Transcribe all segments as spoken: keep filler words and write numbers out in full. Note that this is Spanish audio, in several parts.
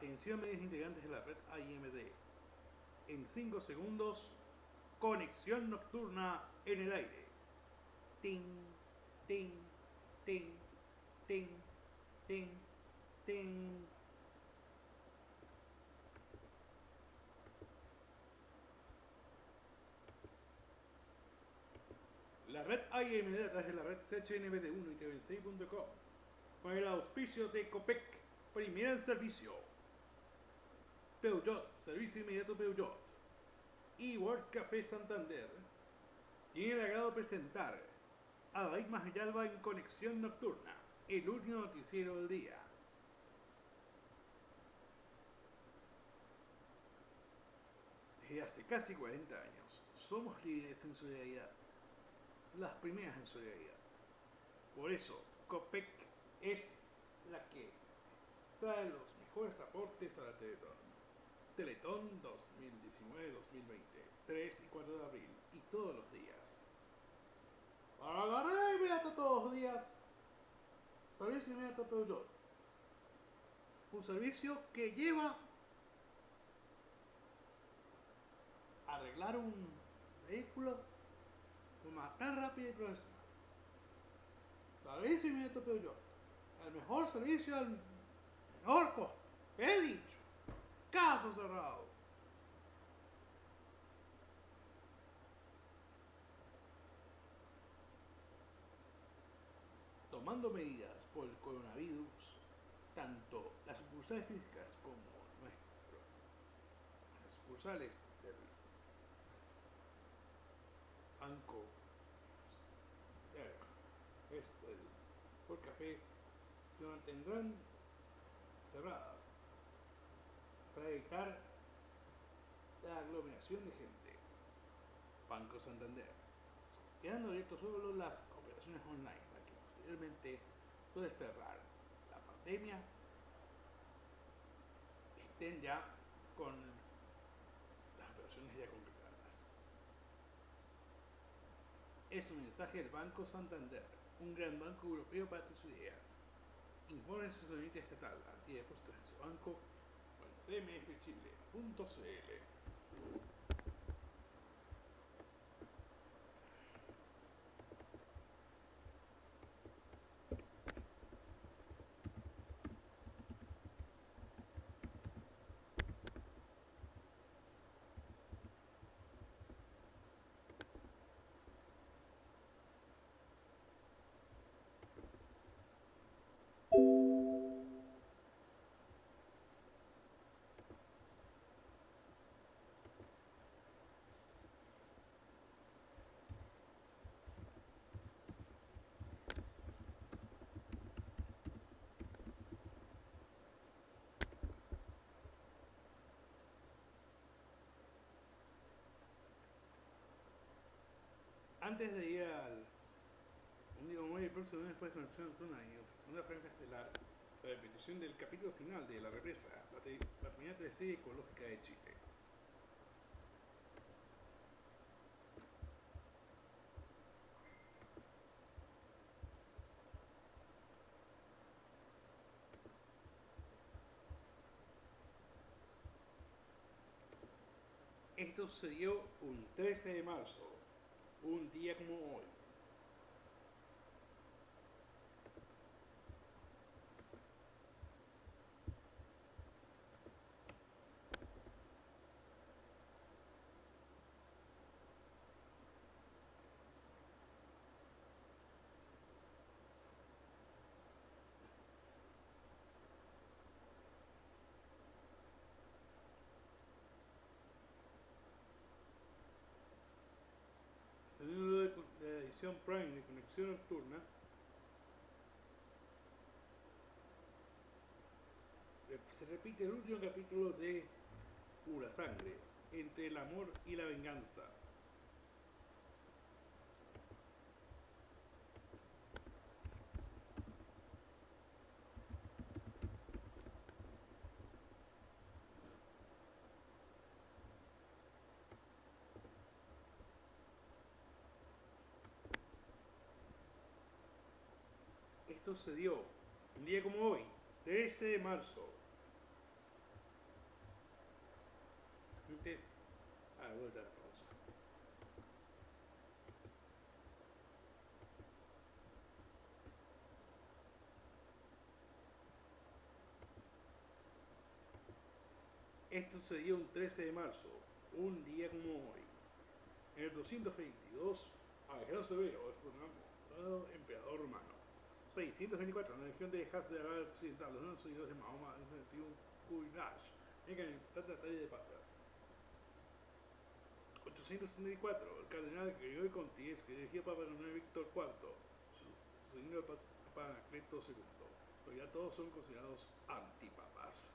Atención medios integrantes de la red A I M D. En cinco segundos, conexión nocturna en el aire. Ting, ting, ting, ting, ting, ting. La red A I M D a través de la red C H N B D uno y T V seis punto com con el auspicio de Copec, primera en servicio. Peugeot, servicio inmediato Peugeot. Y World Café Santander tiene el agrado de presentar a David Majalba en Conexión Nocturna, el último noticiero del día. Desde hace casi cuarenta años somos líderes en solidaridad, las primeras en solidaridad. Por eso, Copec es la que trae los mejores aportes a la Teletón. Teletón dos mil diecinueve dos mil veinte, tres y cuatro de abril y todos los días. Para la red inmediata todos los días, servicio inmediato Peugeot. Un servicio que lleva a arreglar un vehículo de forma tan rápida y profesional. Servicio inmediato Peugeot. El mejor servicio al menor costo. He dicho. Caso cerrado. Tomando medidas por el coronavirus, tanto las sucursales físicas como nuestro, las sucursales del banco, esto, el World Café, se mantendrán cerradas para evitar la aglomeración de gente. Banco Santander, quedando abiertos solo las operaciones online para que posteriormente, puede cerrar la pandemia, estén ya con las operaciones ya completadas. Es un mensaje del Banco Santander, un gran banco europeo para tus ideas. Informe su límite estatal, antidepósitos en su banco o en c m f chile punto c l. Antes de ir al único móvil próximo después de conexión nocturna y segunda franja estelar, la repetición del capítulo final de La Represa, la primera teleserie ecológica de Chile. Esto sucedió un trece de marzo, un día como hoy. Teniendo de la edición Prime de Conexión Nocturna, se repite el último capítulo de Pura Sangre, entre el amor y la venganza. Esto se dio un día como hoy, trece de marzo, antes a la vuelta de la pausa. Esto sería un trece de marzo, un día como hoy. En el doscientos veintidós, Alejandro Severo es proclamado emperador romano. seiscientos veinticuatro, en la región de Hasdrubal occidental, los seguidores de Mahoma en el sentido Kuinash, en el Tratado de Pata. ochocientos setenta y cuatro, el cardenal Gregorio Conti que dirigió Papa Víctor cuarto, sucediendo al Papa Anacleto segundo, pero ya todos son considerados antipapas.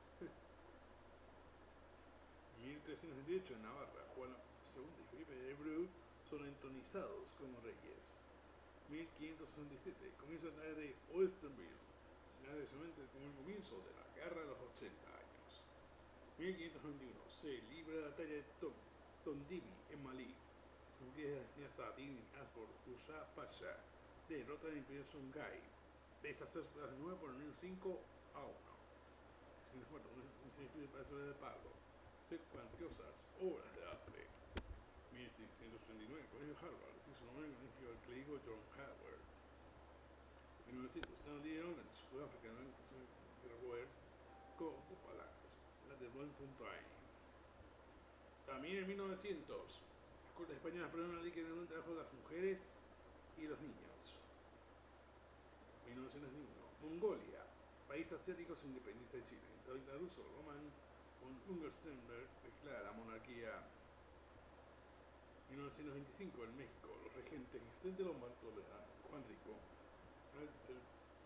mil trescientos veintiocho, en Navarra, Juan segundo y Felipe de Bru son entronizados como reyes. mil quinientos sesenta y siete, comienzo de la era de Oesterville, señalamente como el comienzo de la Guerra de los ochenta años. mil quinientos veintiuno, se libra la batalla de Tom, Tondibi en Malí. Conquista de la dinastía Saladin y Asbor Usha Pasha, derrota del imperio Songhai, deshacer de nuevo por el menos cinco a uno. Un significado de paso de Pablo, ser cuantiosas obras de arte. mil seiscientos treinta y nueve, Colegio Harvard, se hizo nombre en el colegio del clérigo John Howard. mil novecientos, Stanley Orange, Sudáfrica, en la educación de Robert, ocupa la, la de Bloemfontein. También en mil novecientos, las Cortes Españolas aprueban una ley que regula el trabajo de las mujeres y los niños. mil novecientos uno, Mongolia, país asiático, se independiza de Chile. El dictador ruso Roman von Ungerstenberg declara la monarquía. mil novecientos veinticinco, en México, los regentes Vicente Lombardo Toledano, Juan Rico, el, el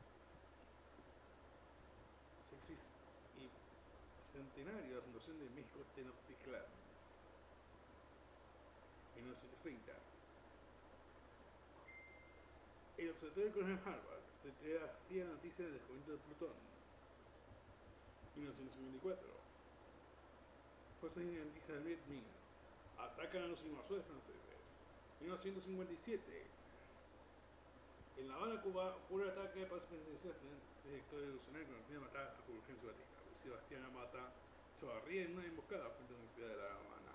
sexis y centenario de la fundación de México Tenochtitlan. mil novecientos treinta, el observatorio de Colegio Harvard se traía noticia del descubrimiento de Plutón. mil novecientos cincuenta y cuatro, fuerzas indígenas del Vietnam atacan a los invasores franceses. mil novecientos cincuenta y siete, en La Habana, Cuba, ocurre el ataque de paz presidencial del director revolucionario que nos matar a Fulgencio Batista. Luis Sebastián Amata Chavarría en una emboscada frente a la Universidad de La Habana.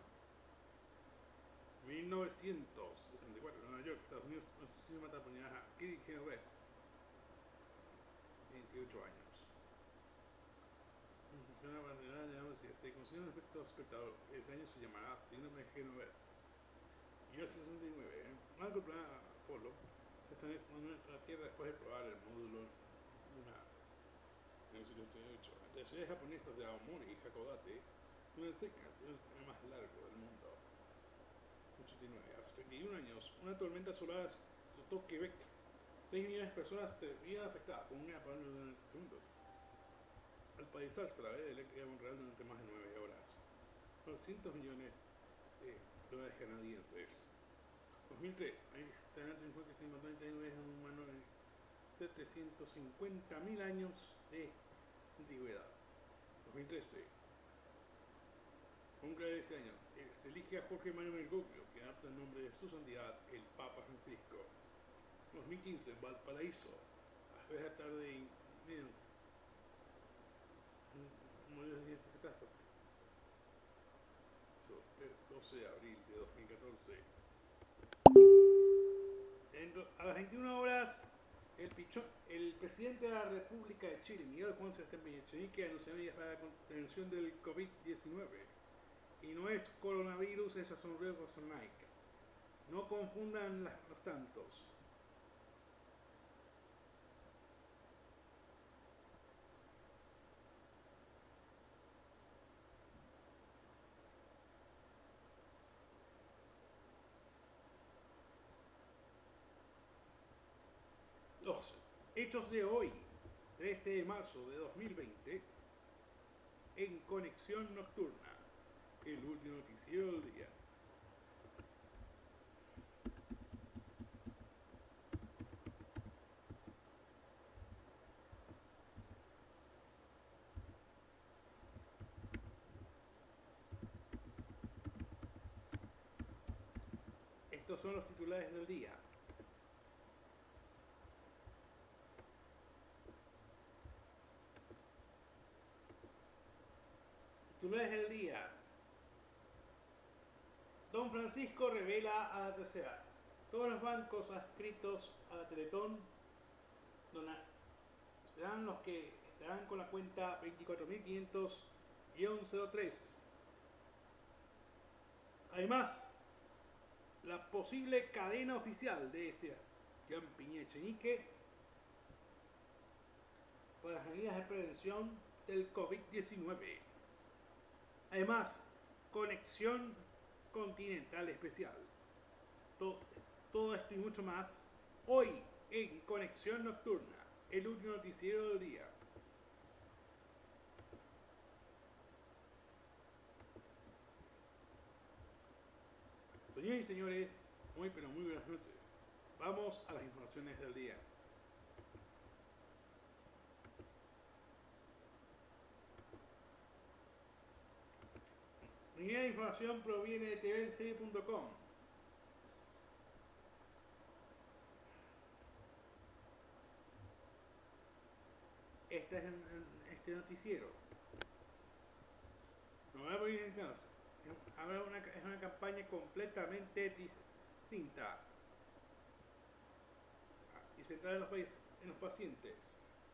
mil novecientos sesenta y cuatro, en Nueva York, Estados Unidos, un asesino mata a puñaladas a Kirk Genovese, veintiocho años. Funciona para generar la si se considera un efecto espectador. Ese año se llamará síndrome de Genovese. mil novecientos sesenta y nueve, Marco el programa Apolo se establece en la Tierra después de probar el módulo lunar. mil novecientos ochenta y ocho, entre las ciudades japonesas de Aomori y Hakodate, una seca, el más largo del mundo. ochenta y nueve, hace treinta y un años, una tormenta solar azotó Quebec. seis millones de personas se vieron afectadas por un apagón de segundos. Al paralizarse la red eléctrica de Montreal durante más de nueve horas. doscientos millones de dólares canadienses. dos mil tres, Einstein triunfó que se encontró en vez de un humano de trescientos cincuenta mil años de antigüedad. dos mil trece, conclave de ese año, se elige a Jorge Mario Bergoglio, que adapta el nombre de su santidad, el Papa Francisco. dos mil quince, Valparaíso, a las tres de la tarde y miren, murió de esta catástrofe. doce de abril de dos mil catorce. En, a las veintiuna horas, el, pichón, el presidente de la República de Chile, Miguel Juan Sebastián Echenique, anunció medidas para la contención del COVID diecinueve. Y no es coronavirus, es un riesgo Nike. No confundan las, los tantos. Los hechos de hoy, trece de marzo de dos mil veinte, en Conexión Nocturna, el último noticiero del día. Estos son los titulares del día. Titulares del día. Francisco revela a la tercera. Todos los bancos adscritos a la Teletón dona- serán los que estarán con la cuenta veinticuatro mil quinientos cero tres. Además, la posible cadena oficial de Sebastián Piñera Echenique para las medidas de prevención del COVID diecinueve. Además, conexión continental especial. Todo, todo esto y mucho más hoy en Conexión Nocturna, el último noticiero del día. Señoras y señores, muy pero muy buenas noches. Vamos a las informaciones del día. Mi primera información proviene de T V en serie punto com. Este es este noticiero. No voy a poner en caso. Habrá una, es una campaña completamente distinta y centrada en los, países, en los pacientes.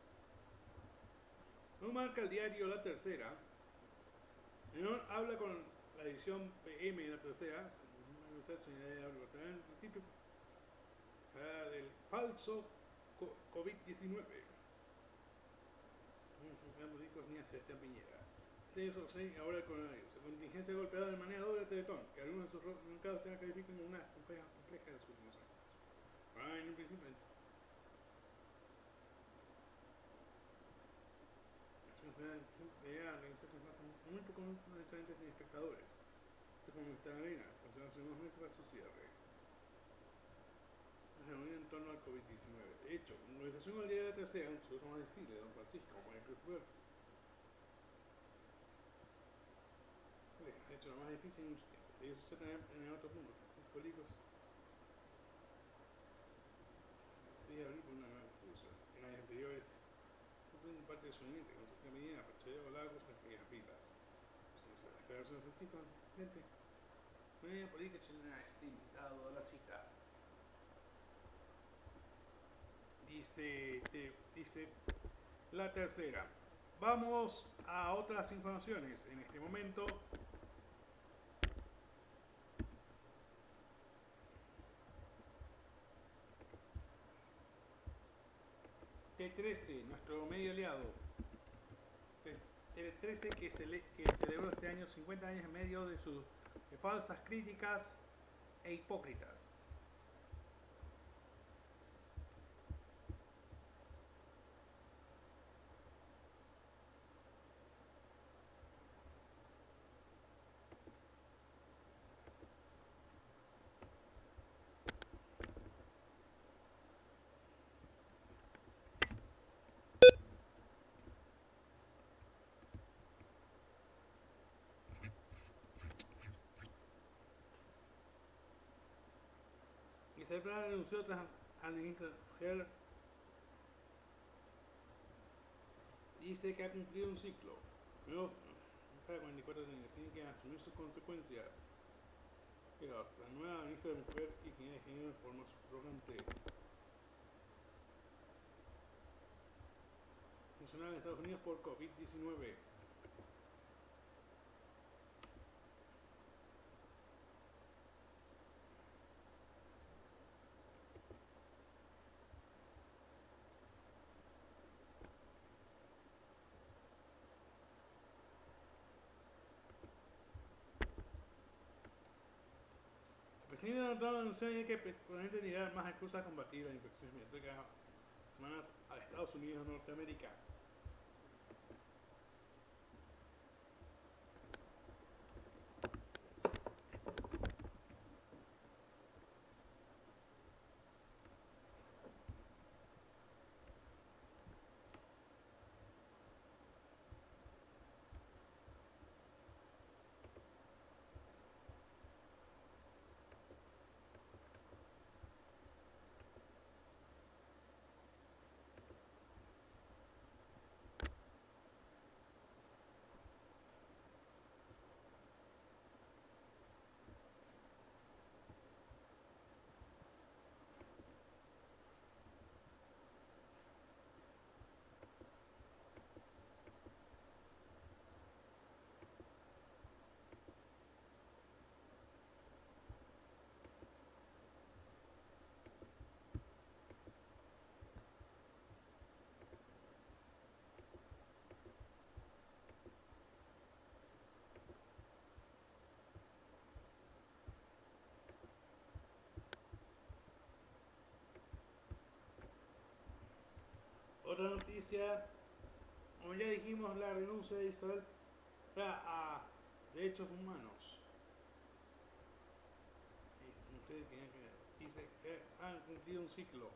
No marca el diario La Tercera. Menor habla con la división P M de La Tercera, en principio, del falso COVID diecinueve. Ni a Sebastián Piñera. Ahora el coronavirus. La contingencia golpeada de manera doble de Teletón, que algunos de sus mercados se califican como una compleja, compleja de sus últimos años. Ah, en un principio. Debería realizarse en muy poco necesariamente sin espectadores. Es como esta arena, hace unos meses para su cierre. Se reunió en torno al COVID diecinueve. De hecho, la organización del día de la tercera, un suceso más decirle, don Francisco, como el que fue. De hecho, lo más difícil en mucho tiempo. Ellos se tenían en el otro mundo, Francisco Licos. Sí, abrí por una nueva exposición. En años anteriores, tuve parte de su mente, con su feminidad, Pacheo, Lagos, aquellas pilas. La declaración de Francisco, gente. Una política chilena está invitado a la cita. Dice, te, dice La Tercera. Vamos a otras informaciones. En este momento, T trece, nuestro medio aliado. T trece que, cele, que celebró este año cincuenta años en medio de sus de falsas críticas e hipócritas. Se renunció tras al ministro Ger dice que ha cumplido un ciclo. Luego, cuarenta y cuatro años, tiene que asumir sus consecuencias. Pero la nueva ministra de Mujer y Ingeniería de Género de forma subrogante. Sancionada en Estados Unidos por COVID diecinueve. El presidente de Trump anunció que probablemente dirá más excusas a combatir las infecciones migratorias semanas a Estados Unidos de Norteamérica. Otra noticia, como ya dijimos, la renuncia de Israel a derechos humanos. Y ustedes tienen que dice que han cumplido un ciclo.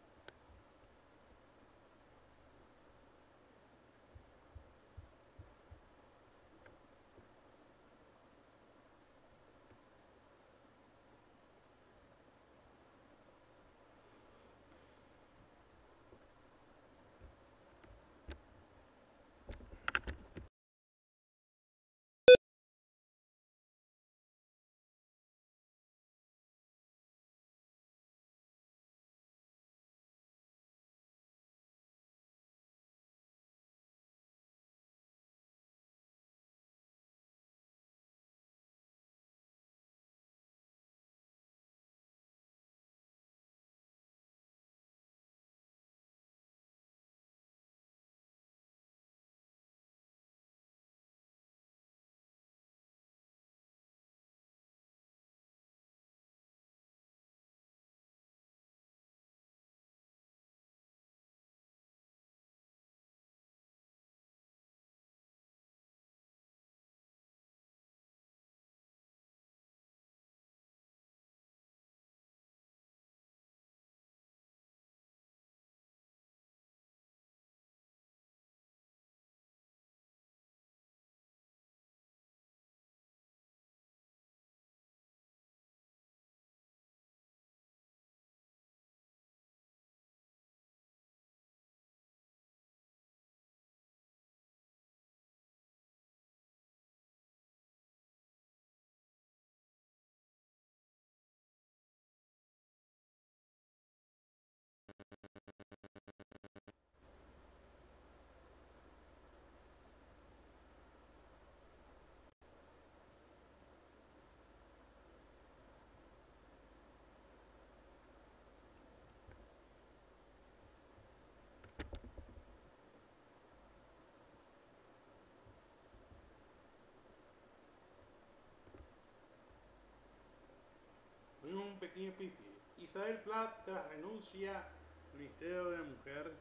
Tuvimos un pequeño pifi. Isabel Plath tras renuncia al Ministerio de la Mujer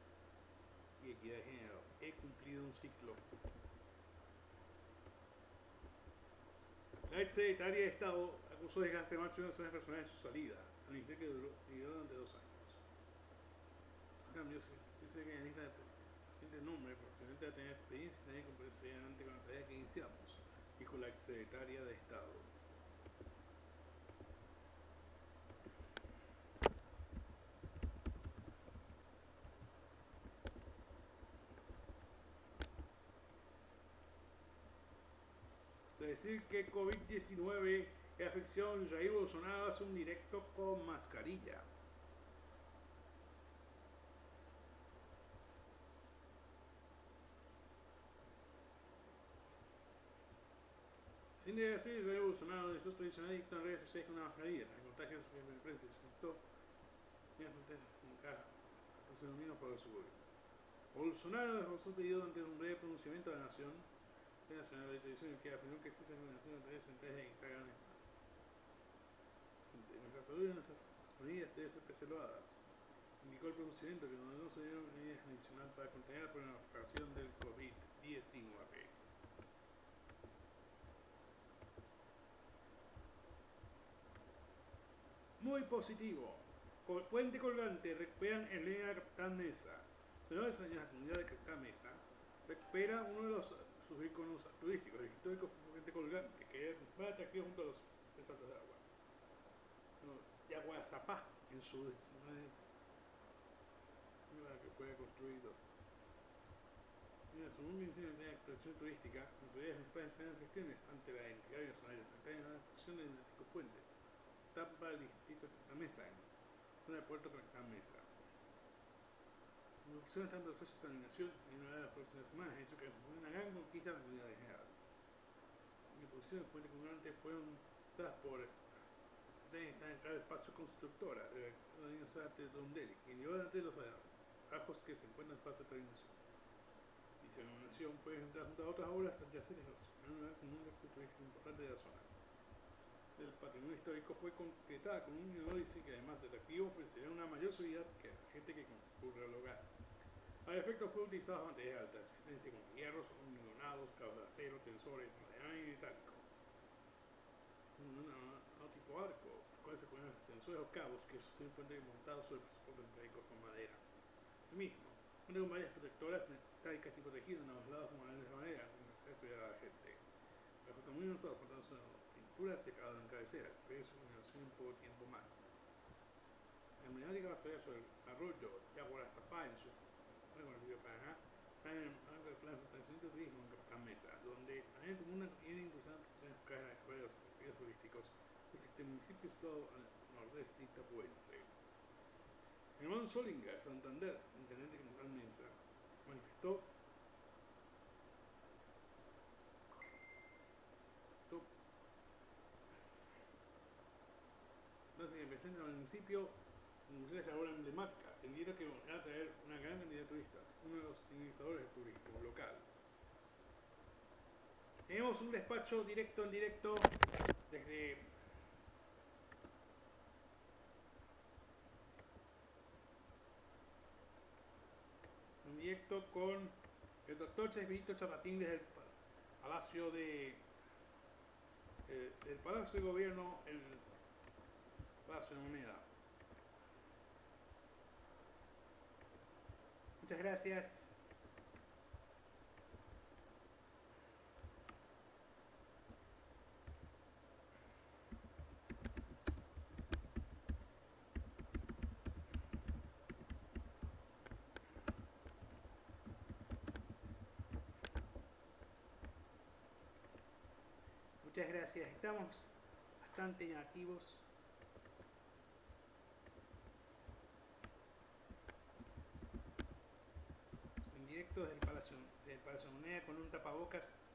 y Equidad de Género. He cumplido un ciclo. La ex secretaria de Estado acusó de desgaste máximo de acciones personales en su salida al ministerio que duró, duró durante dos años. En cambio, dice que necesita el nombre posiblemente va a tener experiencia y tener que comprometerse adelante con la tarea que iniciamos, dijo la ex secretaria de Estado. Decir que COVID diecinueve es afección, Jair Bolsonaro hace un directo con mascarilla. Sin decir, Jair Bolsonaro de sus tradicionales dictan redes sociales con una mascarilla. El contagio de prensa se afectó los denominos por su gobierno. Bolsonaro dejó su pedido ante un breve pronunciamiento de la Nación Nacional de Televisión que afirmó que existe una nación de tres centrales de encargan nuestra salud y nuestras medidas deben ser preservadas. Indicó el pronunciamiento que donde no se dieron medidas adicionales para contener la propagación del COVID diecinueve. Muy positivo. Puente colgante, recuperan en línea Capitán Mesa. Pero esa la comunidad de Capitán Mesa recupera uno de los sus iconos turísticos, el histórico puente colgante, que es más atractivo junto a los saltos de agua. De Aguazapá, en su lugar que fue construido. Mira, su nombre inicia de atracción turística, autoridades mexicanas enseñan gestiones ante la entidad nacional de la construcción del antico puente. Tampa el distrito de Mesa, zona de Puerto Capitán Mesa. La construcción está en proceso de terminación y en una de las próximas semanas ha hecho que fue una gran conquista de la comunidad de general. La posición del puente colgante fueron dadas por está en cada espacio constructora de la Universidad de Dondeli, que lleva adelante los trabajos que se encuentran en fase de terminación. Dicha terminación puede entrar junto a otras obras adyacentes en un lugar común de turístico importante de la zona. El patrimonio histórico fue concretada con un innovador dice que además de atractivo ofrecerá una mayor seguridad que la gente que concurre al hogar. Al efecto fue utilizado materiales de alta resistencia como hierros, hormigonados, cabos de acero, tensores, material y metálico. Un tipo arco, el cual se ponen los tensores o cabos que sostienen puentes montados sobre soportes metálicos con madera. Asimismo, cuenta con varias protectoras metálicas y protegidas en los lados como de madera, como se hace a la gente. Los que muy usados por tanto son pinturas y acabados en cabeceras, pero es una opción un poco tiempo más. La emblemática basada sobre el arroyo Yaguarazapá en su con el río Paraná, traen el plan de establecimiento de turismo en Capitán Mesa, donde la área comuna viene impulsando acciones locales a la escuela de los objetivos turísticos de este municipio situado al nordeste itapuense. Germán Solinger, Santander, intendente de Capitán Mesa, manifestó entonces el presidente del municipio es la obra emblemática, tendiera que va a traer una gran cantidad de turistas, uno de los dinamizadores del turismo local. Tenemos un despacho directo en directo desde en directo con el doctor Chespirito Chapatín desde el Palacio de eh, del Palacio de Gobierno, el Palacio de Moneda. Muchas gracias. Muchas gracias. Estamos bastante inactivos. En directo desde el Palacio, desde el Palacio de Moneda con un tapabocas